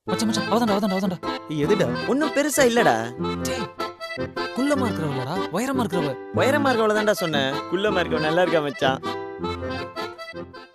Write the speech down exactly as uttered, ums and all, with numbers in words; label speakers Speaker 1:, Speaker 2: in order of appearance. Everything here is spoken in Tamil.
Speaker 1: மச்சான் மச்சான் அவதான்டா அவதான்டா அவதான்டா.
Speaker 2: எதுடா? ஒன்னும் பெருசா இல்லடா.
Speaker 1: டேய் குள்ளமா இருக்கறவளடா, உயரமா இருக்கறவ.
Speaker 2: உயரமா இருக்கவள தான்டா சொன்னேன். குள்ளமா இருக்கவ நல்லா இருக்கா மச்சான்.